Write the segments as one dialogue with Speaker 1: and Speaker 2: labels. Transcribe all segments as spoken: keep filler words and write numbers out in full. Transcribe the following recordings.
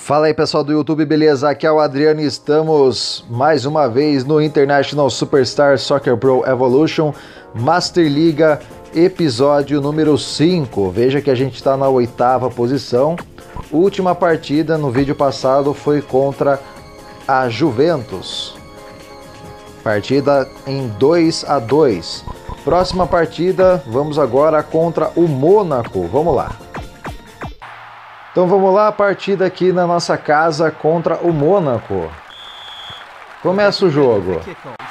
Speaker 1: Fala aí pessoal do YouTube, beleza? Aqui é o Adriano e estamos mais uma vez no International Superstar Soccer Pro Evolution Master Liga, episódio número cinco. Veja que a gente está na oitava posição. Última partida no vídeo passado foi contra a Juventus. Partida em dois a dois. Próxima partida, vamos agora contra o Mônaco. Vamos lá. Então vamos lá, a partida aqui na nossa casa contra o Mônaco. Começa o jogo.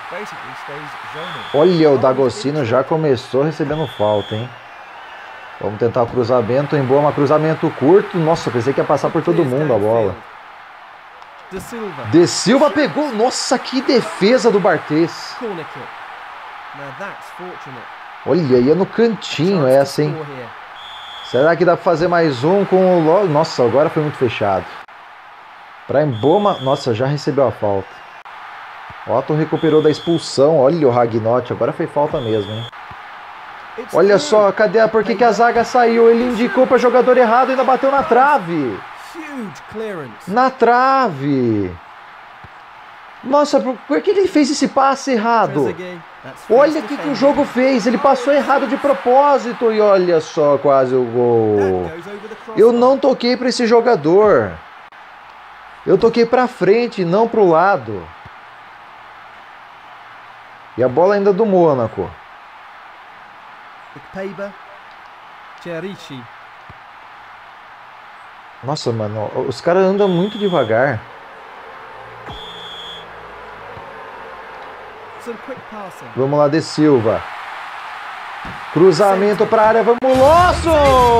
Speaker 1: Olha, o D'Agostino já começou recebendo falta, hein? Vamos tentar o cruzamento, em boa, cruzamento curto. Nossa, pensei que ia passar por todo mundo a bola. De Silva pegou. Nossa, que defesa do Barthez. Olha, ia no cantinho essa, hein? Será que dá pra fazer mais um com o Lo... Nossa, agora foi muito fechado. Pra Emboma... Nossa, já recebeu a falta. Otto recuperou da expulsão. Olha o Ragnot, agora foi falta mesmo, hein? Olha só, cadê? Por que, que a zaga saiu? Ele indicou para jogador errado e ainda bateu na trave. Na trave. Nossa, por que, que ele fez esse passe errado? Olha o que, que o jogo fez. Ele passou errado de propósito. E olha só, quase o gol. Eu não toquei para esse jogador. Eu toquei para frente, não para o lado. E a bola ainda do Mônaco. Nossa, mano, os caras andam muito devagar. Vamos lá, De Silva. Cruzamento para a área, vamos, Lawson!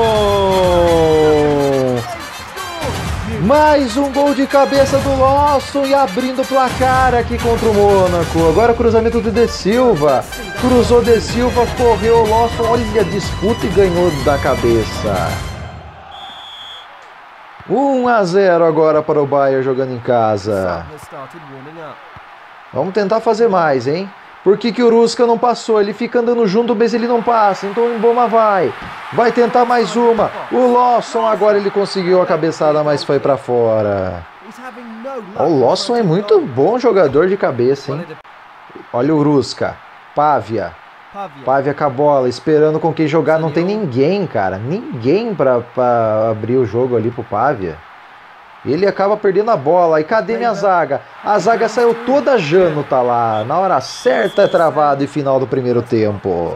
Speaker 1: Mais um gol de cabeça do Lawson e abrindo o placar aqui contra o Mônaco. Agora o cruzamento do De Silva. Cruzou De Silva, correu o Lawson. Olha a disputa e ganhou da cabeça. um a zero agora para o Bayern jogando em casa. Vamos tentar fazer mais, hein? Por que, que o Ruska não passou? Ele fica andando junto, mas ele não passa. Então o Emboma vai. Vai tentar mais uma. O Lawson agora ele conseguiu a cabeçada, mas foi para fora. O Lawson é muito bom jogador de cabeça, hein? Olha o Ruska. Pavia. Pavia com a bola, esperando com quem jogar. Não tem ninguém, cara. Ninguém para abrir o jogo ali pro Pavia. Ele acaba perdendo a bola. E cadê minha zaga? A zaga saiu toda Jano, tá lá. Na hora certa é travado e final do primeiro tempo.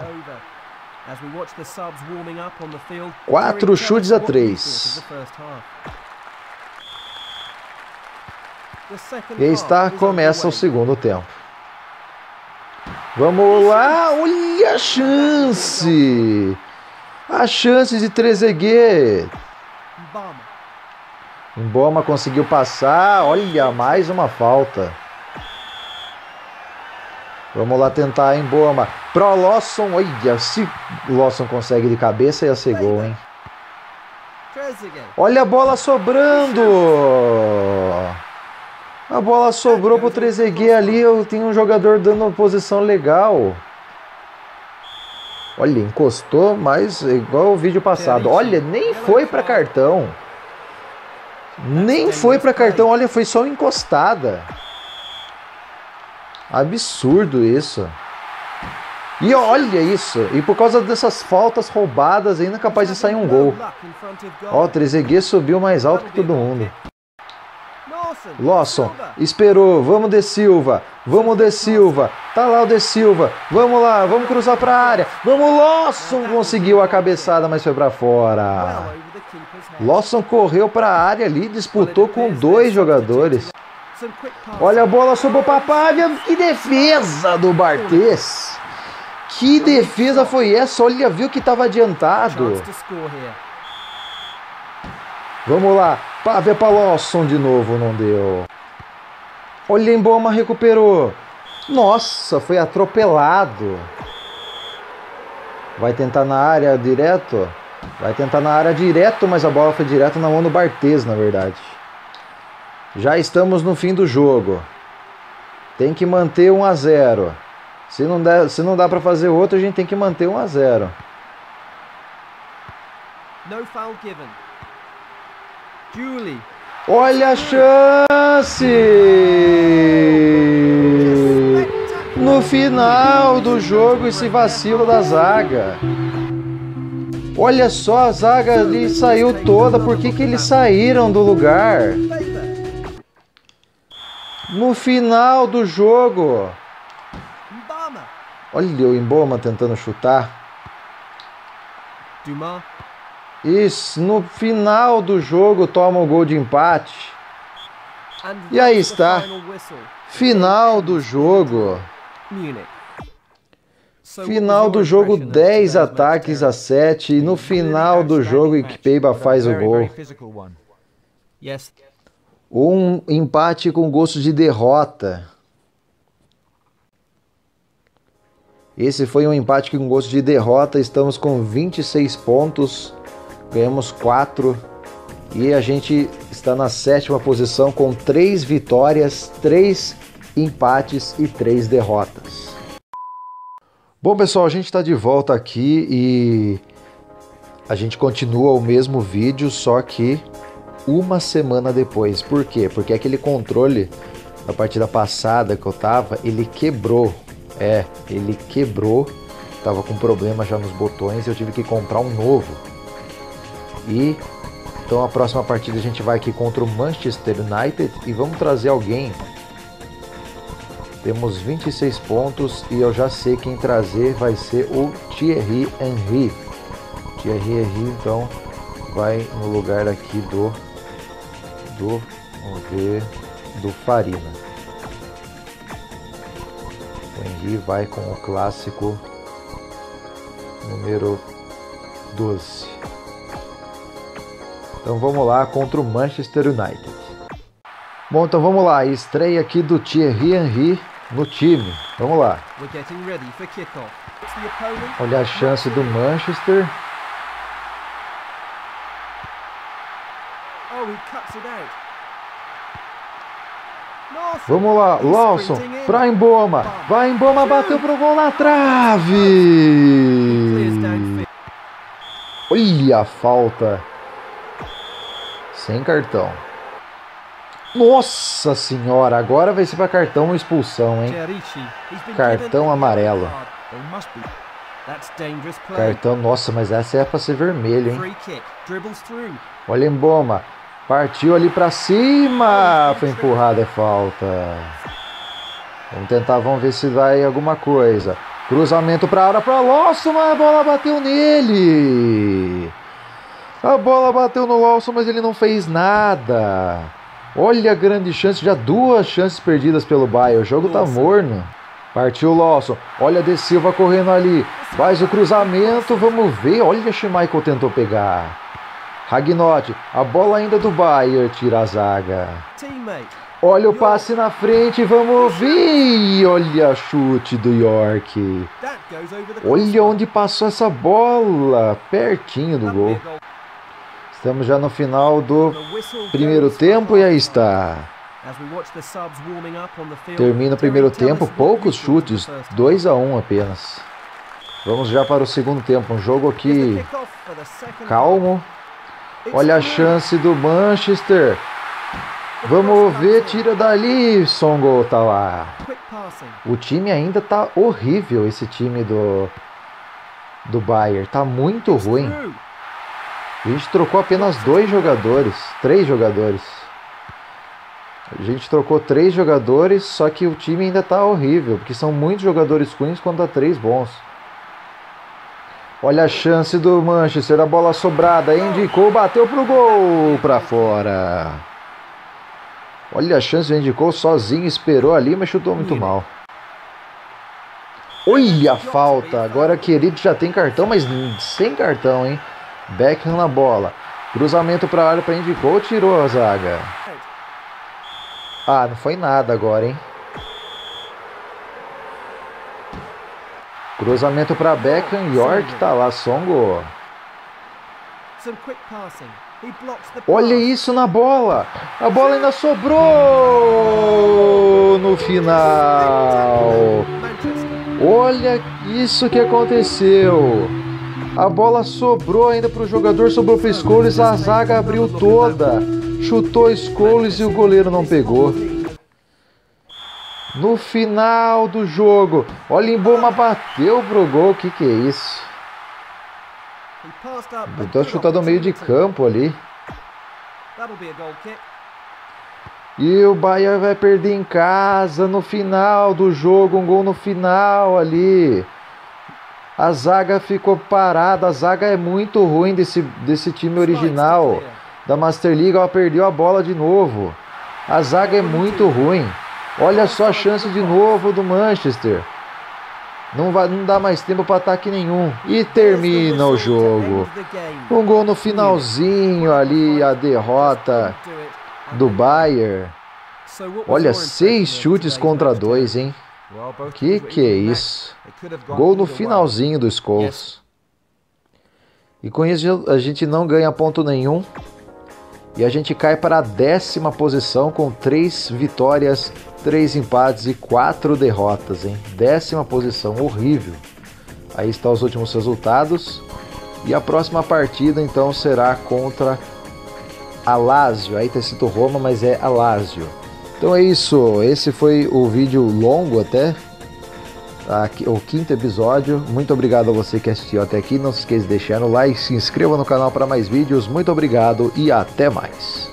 Speaker 1: Quatro chutes a três. E aí está, começa o segundo tempo. Vamos lá. Olha a chance. A chance de Trezeguet. Emboma conseguiu passar. Olha, mais uma falta. Vamos lá tentar, Emboma. Pro Lawson. Olha, se Lawson consegue de cabeça, ia ser gol, hein? Olha a bola sobrando. A bola sobrou pro Trezeguet ali. Eu tenho um jogador dando uma posição legal. Olha, encostou, mas igual o vídeo passado. Olha, nem foi para cartão. Nem foi para cartão, olha, foi só encostada. Absurdo isso. E olha isso. E por causa dessas faltas roubadas, ainda é capaz de sair um gol. Ó, o Trezeguet subiu mais alto que todo mundo. Lawson esperou. Vamos, De Silva. Vamos, De Silva. Tá lá o De Silva. Vamos lá, vamos cruzar para a área. Vamos, Lawson conseguiu a cabeçada, mas foi para fora. Lawson correu para a área ali, disputou com dois jogadores. Olha a bola, sobrou para Pavia. Que defesa do Barthez. Que defesa foi essa? Olha, viu que estava adiantado. Vamos lá. Pavia para Lawson de novo, não deu. Olha, Emboma recuperou. Nossa, foi atropelado. Vai tentar na área direto. Vai tentar na área direto, mas a bola foi direto na mão do Barthez, na verdade. Já estamos no fim do jogo. Tem que manter um a zero. Se não der, se não dá para fazer outro, a gente tem que manter um a zero.
Speaker 2: No foul given. Julie.
Speaker 1: Olha a chance! No final do jogo, esse vacilo da zaga. Olha só, a zaga ali saiu toda. Por que que eles saíram do lugar? No final do jogo. Olha o Mboma tentando chutar. Isso, no final do jogo toma o gol de empate. E aí está. Final do jogo. Final do jogo, dez ataques a sete. E no final do jogo, Ikpeba faz o gol. Um empate com gosto de derrota. Esse foi um empate com gosto de derrota. Estamos com vinte e seis pontos. Ganhamos quatro. E a gente está na sétima posição com três vitórias, três empates e três derrotas. Bom, pessoal, a gente está de volta aqui e a gente continua o mesmo vídeo, só que uma semana depois. Por quê? Porque aquele controle da partida passada que eu tava, ele quebrou. É, ele quebrou. Tava com problema já nos botões e eu tive que comprar um novo. E então a próxima partida a gente vai aqui contra o Manchester United e vamos trazer alguém. Temos vinte e seis pontos e eu já sei quem trazer vai ser o Thierry Henry. Thierry Henry então vai no lugar aqui do do vamos ver do Farina. O Henry vai com o clássico número doze. Então vamos lá contra o Manchester United. Bom, então vamos lá, estreia aqui do Thierry Henry no time. Vamos lá. Olha a chance do Manchester. Vamos lá, Lawson para Mboma. Vai Mboma, bateu pro gol na trave. Olha a falta. Sem cartão. Nossa senhora, agora vai ser para cartão ou expulsão, hein? Cartão amarelo. Cartão, nossa, mas essa é para ser vermelho, hein? Olha Mboma, partiu ali para cima, foi empurrado, é falta. Vamos tentar, vamos ver se vai alguma coisa. Cruzamento para a área, para Lawson, a bola bateu nele. A bola bateu no Lawson, mas ele não fez nada. Olha a grande chance, já duas chances perdidas pelo Bayern. O jogo tá morno. Partiu o Lawson. Olha a De Silva correndo ali. Faz o cruzamento, vamos ver. Olha o Schmeichel tentou pegar. Ragnot, a bola ainda do Bayern, tira a zaga. Olha o passe na frente, vamos ver. Olha o chute do York. Olha onde passou essa bola. Pertinho do gol. Estamos já no final do primeiro tempo e aí está. Termina o primeiro tempo, poucos chutes, dois a um apenas. Vamos já para o segundo tempo, um jogo aqui calmo. Olha a chance do Manchester. Vamos ver, tira dali, Songo tá lá. O time ainda tá horrível, esse time do, do Bayern, tá muito ruim. A gente trocou apenas dois jogadores, três jogadores. A gente trocou três jogadores, só que o time ainda tá horrível, porque são muitos jogadores ruins contra três bons. Olha a chance do Manchester, a bola sobrada, indicou, bateu pro gol, pra fora. Olha a chance, o indicou sozinho, esperou ali, mas chutou muito mal. Olha a falta, agora querido já tem cartão, mas sem cartão, hein? Beckham na bola, cruzamento para a área para indicou, tirou a zaga. Ah, não foi nada agora, hein? Cruzamento para Beckham, York tá lá, Songo. Olha isso na bola, a bola ainda sobrou no final. Olha isso que aconteceu. A bola sobrou ainda para o jogador, sobrou para o Scholes, a zaga abriu toda. Chutou Scholes e o goleiro não pegou. No final do jogo, olha, Emboma bateu pro gol. O que que é isso? Tentou chutar do meio de campo ali. E o Bayern vai perder em casa no final do jogo. Um gol no final ali. A zaga ficou parada. A zaga é muito ruim desse, desse time original da Master League. Ela perdeu a bola de novo. A zaga é muito ruim. Olha só a chance de novo do Manchester. Não, vai, não dá mais tempo para ataque nenhum. E termina o jogo. Um gol no finalzinho ali. A derrota do Bayern. Olha, seis chutes contra dois, hein? Que que é isso? Gol no finalzinho do Scholes. E com isso a gente não ganha ponto nenhum. E a gente cai para a décima posição com três vitórias, três empates e quatro derrotas, hein? Décima posição, horrível. Aí estão os últimos resultados. E a próxima partida então será contra a Lazio. Aí tá escrito Roma, mas é a Lazio. Então é isso, esse foi o vídeo longo até, aqui, o quinto episódio. Muito obrigado a você que assistiu até aqui, não se esqueça de deixar no like, se inscreva no canal para mais vídeos. Muito obrigado e até mais.